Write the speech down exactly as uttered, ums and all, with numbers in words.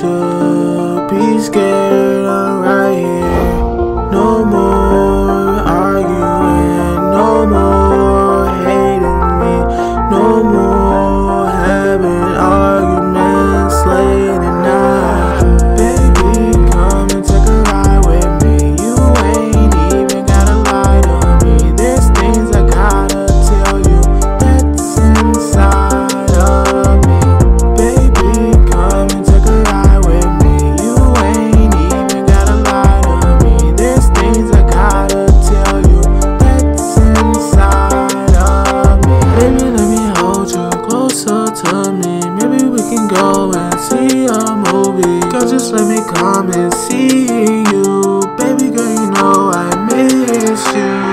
to be scared. I'm right here. No more arguing, no more hating me, no more having arguments late at night. Baby, come and take a ride with me. You ain't even gotta lie to me. There's things I gotta tell you that's inside of me. Baby, come and take a ride with me. You ain't even gotta lie to me. There's things I gotta tell you that's inside of me. Baby, let me hold you closer to me. Maybe we can go and see a movie. Girl, just let me come and see you. Baby girl, you know I miss you.